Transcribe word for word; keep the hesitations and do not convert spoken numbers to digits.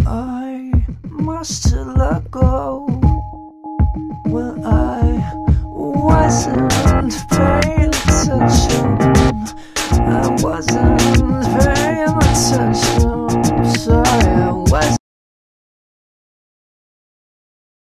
I must let go. Well, I wasn't paying attention.